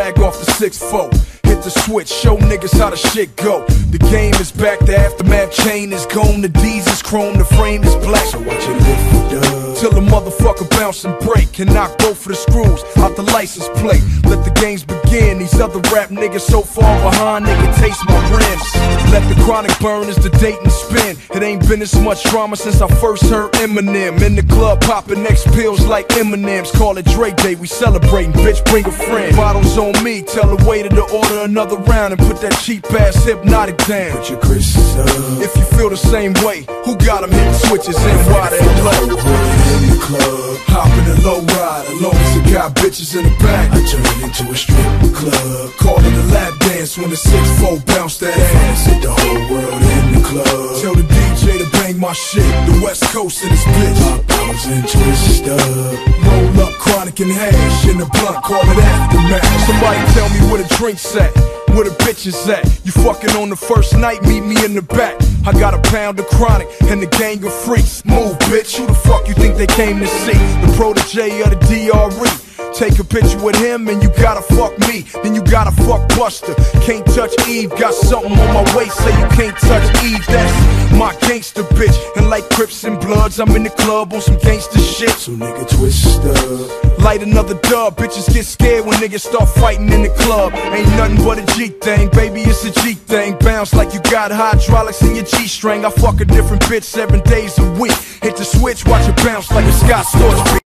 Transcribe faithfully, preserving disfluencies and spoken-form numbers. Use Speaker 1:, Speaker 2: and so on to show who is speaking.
Speaker 1: bag off the six four. Hit the switch, show niggas how the shit go. The game is back, the aftermath chain is gone. The D's is chrome, the frame is black. So watch it lift it up till the motherfucker bounce and break. And knock both of the screws out the license plate. Let the games begin. These other rap niggas so far behind, they can taste my rims. Let the chronic burn as the date and spin. It ain't been this much drama since I first heard Eminem. In the club popping X pills like Eminem's. Call it Drake Day, we celebrating, bitch, bring a friend. Bottles on me, tell the waiter to order another round. And put that cheap ass Hypnotic down. Put your Chris's up. If you feel the same way, who got them hitting switches and why they low? In the club, hop in the low rider. Long as it got bitches in the back, I turn it into a strip club. Call it a lap dance when the six four bounce that ass. Hit the whole world in the club. Tell the D J to bang my shit. The West Coast in this bitch. My powers and twist up. Roll up chronic and hash in the blunt, call it aftermath. Somebody tell me where the drinks at, where the bitches at. You fucking on the first night, meet me in the back. I got a pound of chronic and the gang of freaks. Move, bitch, who the fuck you think they came to see? The protege of the D R E. Take a picture with him and you gotta fuck me. Then you gotta fuck Buster. Can't touch Eve, got something on my waist, say you can't touch Eve. That's my gangster bitch. And like Crips and Bloods, I'm in the club on some gangster shit. So nigga twist up, light another dub. Bitches get scared when niggas start fighting in the club. Ain't nothing but a G thing, baby, it's a G thing. Bounce like you got hydraulics in your G-string. I fuck a different bitch seven days a week. Hit the switch, watch it bounce like a Scott Storch.